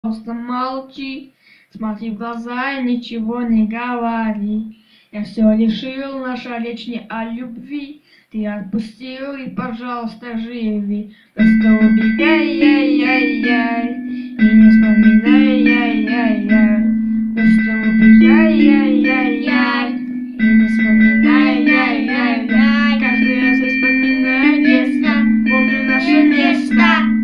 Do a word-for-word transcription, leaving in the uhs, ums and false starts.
Просто молчи, смотри в глаза и ничего не говори. Я все решил, наша речь не о любви. Ты отпустил и, пожалуйста, живи. Просто убегай, яй-яй-яй, и не вспоминай, яй-яй-яй. Просто убегай, яй-яй-яй, и не вспоминай, яй-яй-яй. Каждый раз я вспоминаю детство, помню наше место.